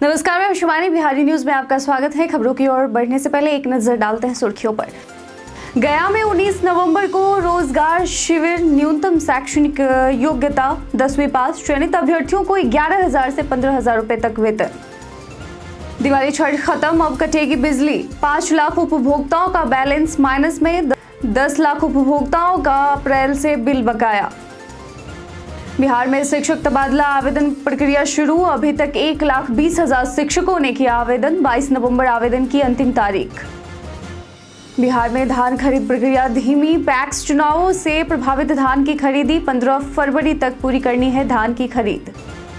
नमस्कार, मैं शिवानी। बिहारी न्यूज में आपका स्वागत है। खबरों की ओर बढ़ने से पहले एक नजर डालते हैं सुर्खियों पर। गया में 19 नवंबर को रोजगार शिविर। न्यूनतम शैक्षणिक योग्यता 10वीं पास। चयनित अभ्यर्थियों को 11,000 से 15,000 रुपए तक वेतन। दिवाली छठ खत्म, अब कटेगी बिजली। 5 लाख उपभोक्ताओं का बैलेंस माइनस में। 10 लाख उपभोक्ताओं का अप्रैल से बिल बकाया। बिहार में शिक्षक तबादला आवेदन प्रक्रिया शुरू। अभी तक 1,20,000 शिक्षकों ने किया आवेदन। 22 नवंबर आवेदन की अंतिम तारीख। बिहार में धान खरीद प्रक्रिया धीमी। पैक्स चुनावों से प्रभावित धान की खरीदी 15 फरवरी तक पूरी करनी है। धान की खरीद।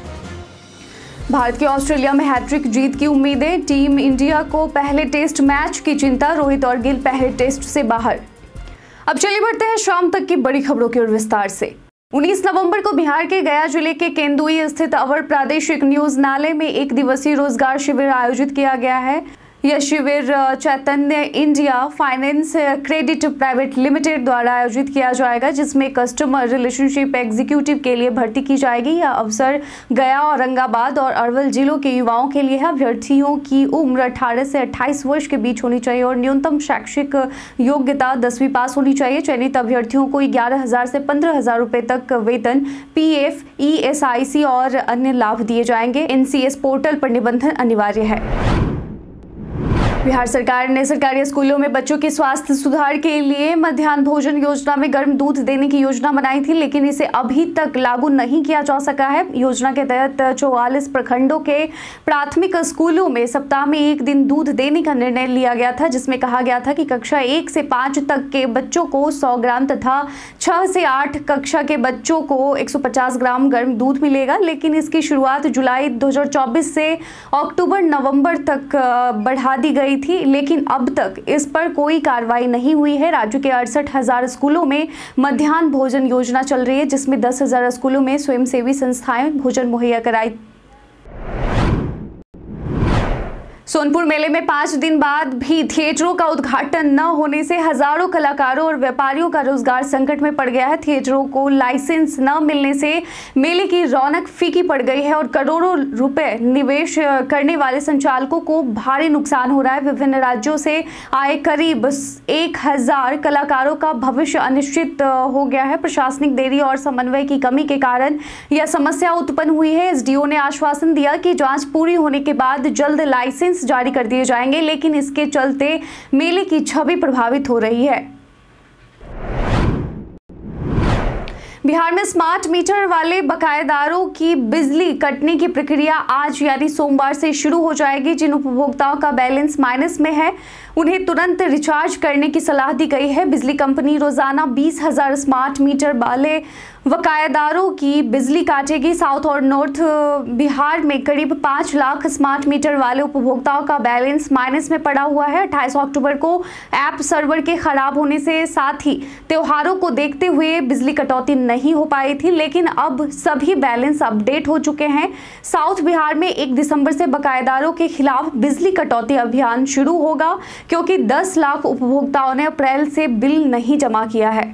भारत की ऑस्ट्रेलिया में हैट्रिक जीत की उम्मीदें। टीम इंडिया को पहले टेस्ट मैच की चिंता। रोहित और गिल पहले टेस्ट से बाहर। अब चलिए बढ़ते हैं शाम तक की बड़ी खबरों की ओर विस्तार से। 19 नवंबर को बिहार के गया जिले के केंदुई स्थित अवर प्रादेशिक न्यूजनालय में 1 दिवसीय रोजगार शिविर आयोजित किया गया है। यह शिविर Chaitanya India finance credit private limited द्वारा आयोजित किया जाएगा, जिसमें कस्टमर रिलेशनशिप एग्जीक्यूटिव के लिए भर्ती की जाएगी। यह अवसर गया, औरंगाबाद और अरवल जिलों के युवाओं के लिए है। अभ्यर्थियों की उम्र 18 से 28 वर्ष के बीच होनी चाहिए और न्यूनतम शैक्षिक योग्यता 10वीं पास होनी चाहिए। चयनित अभ्यर्थियों को 11,000 से 15,000 रुपए तक वेतन, पीएफ, ईएसआईसी और अन्य लाभ दिए जाएंगे। एनसीएस पोर्टल पर निबंधन अनिवार्य है। बिहार सरकार ने सरकारी स्कूलों में बच्चों के स्वास्थ्य सुधार के लिए मध्याह्न भोजन योजना में गर्म दूध देने की योजना बनाई थी, लेकिन इसे अभी तक लागू नहीं किया जा सका है। योजना के तहत 44 प्रखंडों के प्राथमिक स्कूलों में सप्ताह में 1 दिन दूध देने का निर्णय लिया गया था, जिसमें कहा गया था कि कक्षा 1 से 5 तक के बच्चों को 100 ग्राम तथा 6 से 8 कक्षा के बच्चों को 150 ग्राम गर्म दूध मिलेगा। लेकिन इसकी शुरुआत जुलाई 2024 से अक्टूबर-नवंबर तक बढ़ा दी गई थी, लेकिन अब तक इस पर कोई कार्रवाई नहीं हुई है। राज्य के 68,000 स्कूलों में मध्याह्न भोजन योजना चल रही है, जिसमें 10,000 स्कूलों में स्वयंसेवी संस्थाएं भोजन मुहैया कराई। सोनपुर मेले में 5 दिन बाद भी थिएटरों का उद्घाटन न होने से हजारों कलाकारों और व्यापारियों का रोजगार संकट में पड़ गया है। थिएटरों को लाइसेंस न मिलने से मेले की रौनक फीकी पड़ गई है और करोड़ों रुपए निवेश करने वाले संचालकों को भारी नुकसान हो रहा है। विभिन्न राज्यों से आए करीब 1,000 कलाकारों का भविष्य अनिश्चित हो गया है। प्रशासनिक देरी और समन्वय की कमी के कारण यह समस्या उत्पन्न हुई है। एसडीओ ने आश्वासन दिया कि जांच पूरी होने के बाद जल्द लाइसेंस जारी कर दिए जाएंगे, लेकिन इसके चलते मेले की छवि प्रभावित हो रही है। बिहार में स्मार्ट मीटर वाले बकायेदारों की बिजली कटने की प्रक्रिया आज यानी सोमवार से शुरू हो जाएगी। जिन उपभोक्ताओं का बैलेंस माइनस में है, उन्हें तुरंत रिचार्ज करने की सलाह दी गई है। बिजली कंपनी रोजाना 20,000 स्मार्ट मीटर वाले बकायेदारों की बिजली काटेगी। साउथ और नॉर्थ बिहार में करीब 5 लाख स्मार्ट मीटर वाले उपभोक्ताओं का बैलेंस माइनस में पड़ा हुआ है। 28 अक्टूबर को ऐप सर्वर के खराब होने से साथ ही त्योहारों को देखते हुए बिजली कटौती नहीं हो पाई थी, लेकिन अब सभी बैलेंस अपडेट हो चुके हैं। साउथ बिहार में 1 दिसंबर से बकायेदारों के खिलाफ बिजली कटौती अभियान शुरू होगा, क्योंकि 10 लाख उपभोक्ताओं ने अप्रैल से बिल नहीं जमा किया है।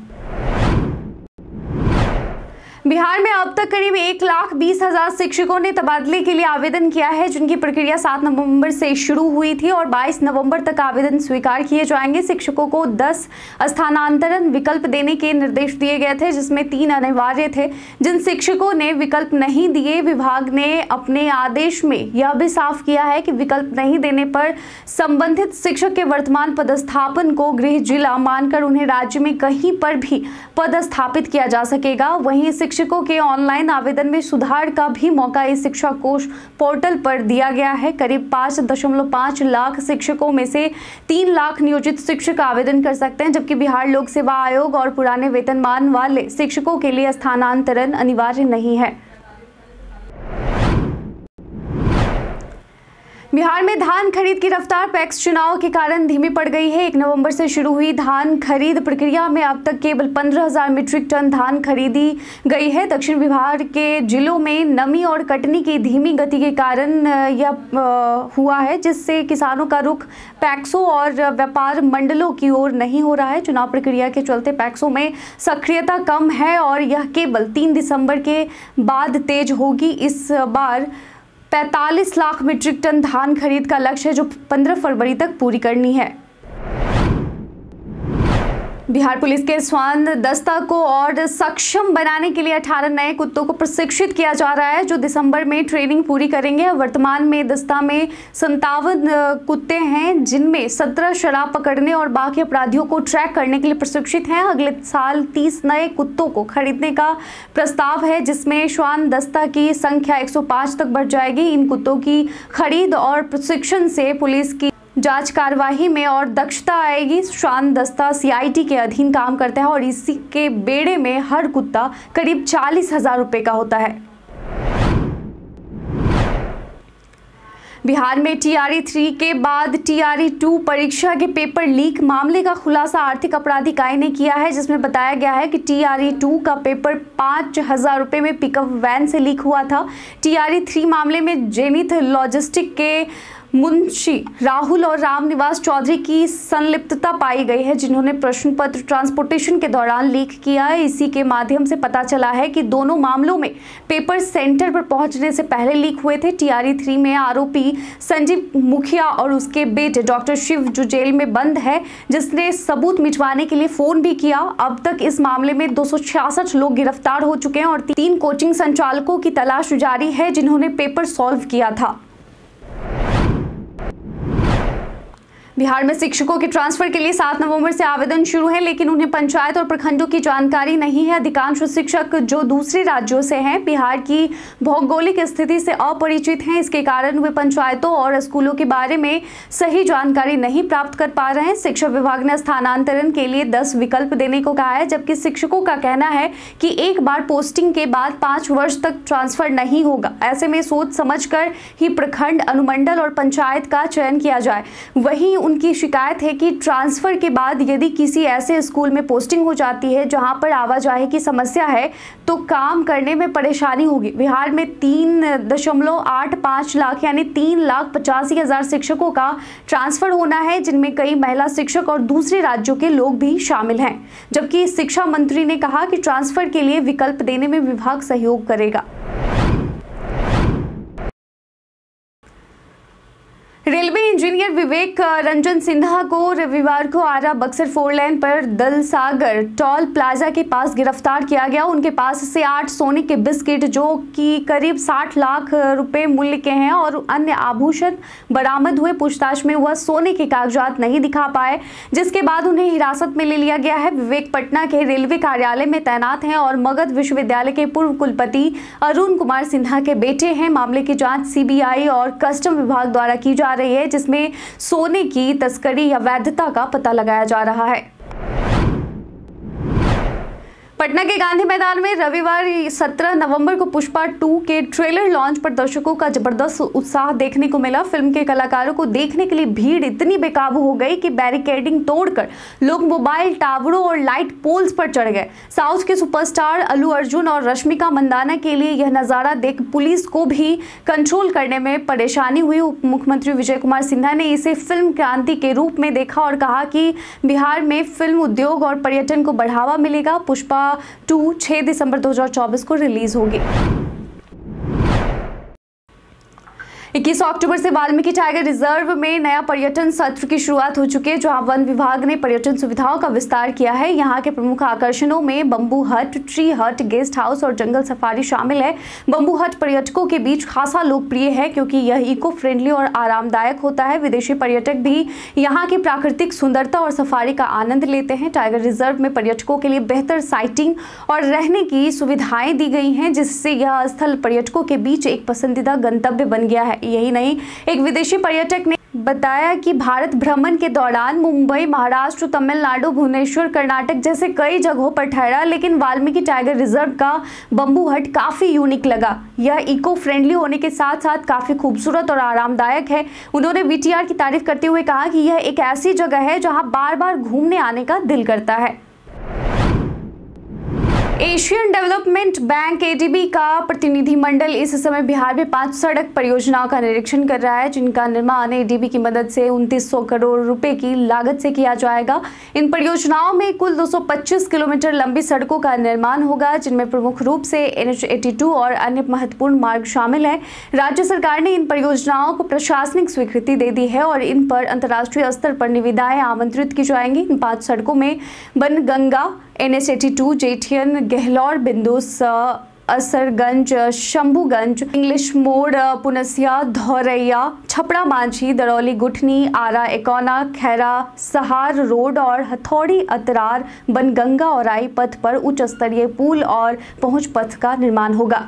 बिहार में अब तक करीब 1,20,000 शिक्षकों ने तबादले के लिए आवेदन किया है, जिनकी प्रक्रिया 7 नवंबर से शुरू हुई थी और 22 नवंबर तक आवेदन स्वीकार किए जाएंगे। शिक्षकों को 10 स्थानांतरण विकल्प देने के निर्देश दिए गए थे, जिसमें 3 अनिवार्य थे। जिन शिक्षकों ने विकल्प नहीं दिए, विभाग ने अपने आदेश में यह भी साफ किया है कि विकल्प नहीं देने पर संबंधित शिक्षक के वर्तमान पदस्थापन को गृह जिला मानकर उन्हें राज्य में कहीं पर भी पदस्थापित किया जा सकेगा। वहीं शिक्षकों के ऑनलाइन आवेदन में सुधार का भी मौका इस शिक्षा कोष पोर्टल पर दिया गया है। करीब 5.5 लाख शिक्षकों में से 3 लाख नियोजित शिक्षक आवेदन कर सकते हैं, जबकि बिहार लोक सेवा आयोग और पुराने वेतनमान वाले शिक्षकों के लिए स्थानांतरण अनिवार्य नहीं है। बिहार में धान खरीद की रफ्तार पैक्स चुनाव के कारण धीमी पड़ गई है। 1 नवंबर से शुरू हुई धान खरीद प्रक्रिया में अब तक केवल 15,000 मीट्रिक टन धान खरीदी गई है। दक्षिण बिहार के जिलों में नमी और कटनी की धीमी गति के कारण यह हुआ है, जिससे किसानों का रुख पैक्सों और व्यापार मंडलों की ओर नहीं हो रहा है। चुनाव प्रक्रिया के चलते पैक्सों में सक्रियता कम है और यह केवल 3 दिसंबर के बाद तेज होगी। इस बार 45 लाख मीट्रिक टन धान खरीद का लक्ष्य है जो 15 फरवरी तक पूरी करनी है। बिहार पुलिस के श्वान दस्ता को और सक्षम बनाने के लिए 18 नए कुत्तों को प्रशिक्षित किया जा रहा है जो दिसंबर में ट्रेनिंग पूरी करेंगे। वर्तमान में दस्ता में 57 कुत्ते हैं जिनमें 17 शराब पकड़ने और बाकी अपराधियों को ट्रैक करने के लिए प्रशिक्षित हैं। अगले साल 30 नए कुत्तों को खरीदने का प्रस्ताव है जिसमें श्वान दस्ता की संख्या 105 तक बढ़ जाएगी। इन कुत्तों की खरीद और प्रशिक्षण से पुलिस की जांच कार्यवाही में और दक्षता आएगी। श्वान दस्ता CIT के अधीन काम करता है और इसी के बेड़े में हर कुत्ता करीब 40,000 रुपए का होता है। बिहार में TRE 3 के बाद TRE 2 परीक्षा के पेपर लीक मामले का खुलासा आर्थिक अपराध इकाई ने किया है जिसमें बताया गया है कि TRE 2 का पेपर 5,000 रुपए में पिकअप वैन से लीक हुआ था। TRE 3 मामले में जेनिथ लॉजिस्टिक के मुंशी राहुल और रामनिवास चौधरी की संलिप्तता पाई गई है जिन्होंने प्रश्न पत्र ट्रांसपोर्टेशन के दौरान लीक किया है। इसी के माध्यम से पता चला है कि दोनों मामलों में पेपर सेंटर पर पहुंचने से पहले लीक हुए थे। TRE 3 में आरोपी संजीव मुखिया और उसके बेटे डॉक्टर शिव जो जेल में बंद है जिसने सबूत मिटवाने के लिए फोन भी किया। अब तक इस मामले में 266 लोग गिरफ्तार हो चुके हैं और 3 कोचिंग संचालकों की तलाश जारी है जिन्होंने पेपर सॉल्व किया था। बिहार में शिक्षकों के ट्रांसफर के लिए 7 नवंबर से आवेदन शुरू है लेकिन उन्हें पंचायत और प्रखंडों की जानकारी नहीं है। अधिकांश शिक्षक जो दूसरे राज्यों से हैं बिहार की भौगोलिक स्थिति से अपरिचित हैं। इसके कारण वे पंचायतों और स्कूलों के बारे में सही जानकारी नहीं प्राप्त कर पा रहे हैं। शिक्षा विभाग ने स्थानांतरण के लिए 10 विकल्प देने को कहा है जबकि शिक्षकों का कहना है कि एक बार पोस्टिंग के बाद 5 वर्ष तक ट्रांसफर नहीं होगा। ऐसे में सोच समझकर ही प्रखंड, अनुमंडल और पंचायत का चयन किया जाए। वहीं उनकी शिकायत है कि ट्रांसफर के बाद यदि किसी ऐसे स्कूल में पोस्टिंग हो जाती है जहां पर आवाजाही की समस्या है तो काम करने में परेशानी होगी। बिहार में 3.85 लाख यानी 3,85,000 शिक्षकों का ट्रांसफर होना है जिनमें कई महिला शिक्षक और दूसरे राज्यों के लोग भी शामिल हैं। जबकि शिक्षा मंत्री ने कहा कि ट्रांसफर के लिए विकल्प देने में विभाग सहयोग करेगा। रेलवे इंजीनियर विवेक रंजन सिन्हा को रविवार को आरा बक्सर 4 लेन पर दलसागर टोल प्लाजा के पास गिरफ्तार किया गया। उनके पास से 8 सोने के बिस्किट जो कि करीब 60 लाख रुपए मूल्य के हैं और अन्य आभूषण बरामद हुए। पूछताछ में वह सोने के कागजात नहीं दिखा पाए जिसके बाद उन्हें हिरासत में ले लिया गया है। विवेक पटना के रेलवे कार्यालय में तैनात हैं और मगध विश्वविद्यालय के पूर्व कुलपति अरुण कुमार सिन्हा के बेटे हैं। मामले की जांच CBI और कस्टम विभाग द्वारा की जा रही है जिसमें सोने की तस्करी या वैधता का पता लगाया जा रहा है। पटना के गांधी मैदान में रविवार 17 नवंबर को पुष्पा 2 के ट्रेलर लॉन्च पर दर्शकों का जबरदस्त उत्साह देखने को मिला। फिल्म के कलाकारों को देखने के लिए भीड़ इतनी बेकाबू हो गई कि बैरिकेडिंग तोड़कर लोग मोबाइल टावरों और लाइट पोल्स पर चढ़ गए। साउथ के सुपरस्टार अल्लू अर्जुन और रश्मिका मंदाना के लिए यह नजारा देख पुलिस को भी कंट्रोल करने में परेशानी हुई। उप मुख्यमंत्री विजय कुमार सिन्हा ने इसे फिल्म क्रांति के रूप में देखा और कहा कि बिहार में फिल्म उद्योग और पर्यटन को बढ़ावा मिलेगा। पुष्पा 2 6 दिसंबर 2024 को रिलीज होगी। 21 अक्टूबर से वाल्मीकि टाइगर रिजर्व में नया पर्यटन सत्र की शुरुआत हो चुकी है जहां वन विभाग ने पर्यटन सुविधाओं का विस्तार किया है। यहां के प्रमुख आकर्षणों में बंबू हट, ट्री हट, गेस्ट हाउस और जंगल सफारी शामिल है। बंबू हट पर्यटकों के बीच खासा लोकप्रिय है क्योंकि यह इको फ्रेंडली और आरामदायक होता है। विदेशी पर्यटक भी यहाँ की प्राकृतिक सुंदरता और सफारी का आनंद लेते हैं। टाइगर रिजर्व में पर्यटकों के लिए बेहतर साइटिंग और रहने की सुविधाएं दी गई हैं जिससे यह स्थल पर्यटकों के बीच एक पसंदीदा गंतव्य बन गया है। यही नहीं, एक विदेशी पर्यटक ने बताया कि भारत भ्रमण के दौरान मुंबई, महाराष्ट्र, तमिलनाडु, भुवनेश्वर, कर्नाटक जैसे कई जगहों पर ठहरा लेकिन वाल्मीकि टाइगर रिजर्व का बंबू हट काफी यूनिक लगा। यह इको फ्रेंडली होने के साथ साथ काफी खूबसूरत और आरामदायक है। उन्होंने VTR की तारीफ करते हुए कहा कि यह एक ऐसी जगह है जहां बार बार घूमने आने का दिल करता है। एशियन डेवलपमेंट बैंक एडीबी का प्रतिनिधिमंडल इस समय बिहार में 5 सड़क परियोजनाओं का निरीक्षण कर रहा है, जिनका निर्माण एडीबी की मदद से 2900 करोड़ रुपए की लागत से किया जाएगा। इन परियोजनाओं में कुल 225 किलोमीटर लंबी सड़कों का निर्माण होगा, जिनमें प्रमुख रूप से NH-82 और अन्य महत्वपूर्ण मार्ग शामिल है। राज्य सरकार ने इन परियोजनाओं को प्रशासनिक स्वीकृति दे दी है और इन पर अंतर्राष्ट्रीय स्तर पर निविदाएं आमंत्रित की जाएंगी। इन 5 सड़कों में Banganga, NH-82, Jethian, Gehlaur, Bindus, Asarganj, Shambhuganj, English Mor, Punsia, Dhoraiya, Chhapra Manjhi, Darauli Guthni, Ara Ekauna, Khaira Sahar road और हथौड़ी अतरार बनगंगा और आई पथ पर उच्च स्तरीय पुल और पहुंच पथ का निर्माण होगा।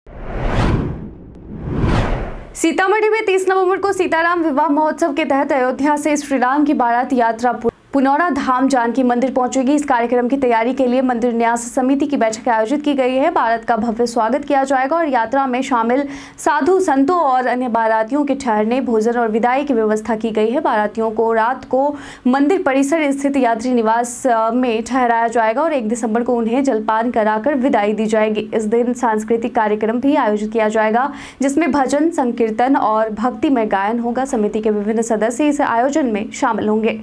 सीतामढ़ी में 30 नवंबर को सीताराम विवाह महोत्सव के तहत अयोध्या से श्री राम की बारात यात्रा पुनौरा धाम जानकी मंदिर पहुंचेगी। इस कार्यक्रम की तैयारी के लिए मंदिर न्यास समिति की बैठक आयोजित की गई है। बारात का भव्य स्वागत किया जाएगा और यात्रा में शामिल साधु संतों और अन्य बारातियों के ठहरने, भोजन और विदाई की व्यवस्था की गई है। बारातियों को रात को मंदिर परिसर स्थित यात्री निवास में ठहराया जाएगा और 1 दिसंबर को उन्हें जलपान कराकर विदाई दी जाएगी। इस दिन सांस्कृतिक कार्यक्रम भी आयोजित किया जाएगा, जिसमें भजन, संकीर्तन और भक्तिमय गायन होगा। समिति के विभिन्न सदस्य इस आयोजन में शामिल होंगे।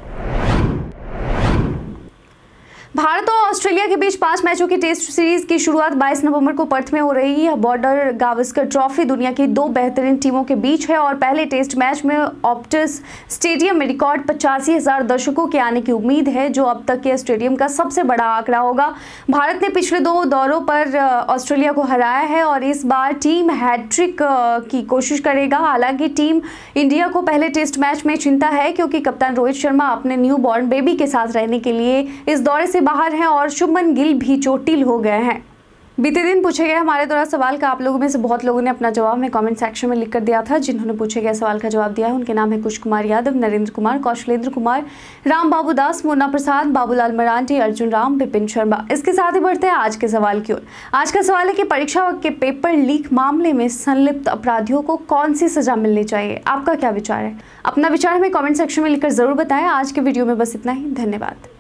भारत और ऑस्ट्रेलिया के बीच 5 मैचों की टेस्ट सीरीज की शुरुआत 22 नवंबर को पर्थ में हो रही है। यह बॉर्डर गावस्कर ट्रॉफी दुनिया की 2 बेहतरीन टीमों के बीच है और पहले टेस्ट मैच में ऑप्टिस स्टेडियम में रिकॉर्ड 85,000 दर्शकों के आने की उम्मीद है, जो अब तक के स्टेडियम का सबसे बड़ा आंकड़ा होगा। भारत ने पिछले 2 दौरों पर ऑस्ट्रेलिया को हराया है और इस बार टीम हैट्रिक की कोशिश करेगा। हालांकि टीम इंडिया को पहले टेस्ट मैच में चिंता है, क्योंकि कप्तान रोहित शर्मा अपने न्यू बॉर्न बेबी के साथ रहने के लिए इस दौरे से बाहर हैं और शुभमन गिल भी चोटिल हो गए हैं। बीते दिन पूछे गए हमारे द्वारा सवाल का आप लोगों में से बहुत लोगों ने अपना जवाब में कमेंट सेक्शन में लिख कर दिया था। जिन्होंने पूछे गए सवाल का जवाब दिया है उनके नाम है कुश कुमार यादव, नरेंद्र कुमार, कौशलेंद्र कुमार, राम बाबू दास, मुन्ना प्रसाद, बाबूलाल मरांडी, अर्जुन राम, विपिन शर्मा। इसके साथ ही बढ़ते हैं आज के सवाल की ओर। आज का सवाल है कि परीक्षा के पेपर लीक मामले में संलिप्त अपराधियों को कौन सी सजा मिलनी चाहिए? आपका क्या विचार है? अपना विचार हमें कमेंट सेक्शन में लिखकर जरूर बताएं। आज के वीडियो में बस इतना ही। धन्यवाद।